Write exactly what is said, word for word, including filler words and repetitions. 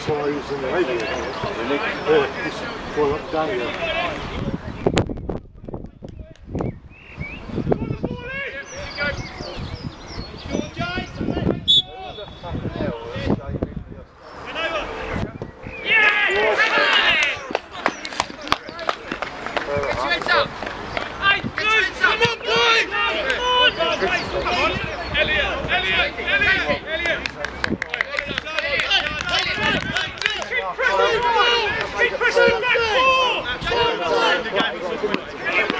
That's why I use in the radio. Yeah, it's going up and down here.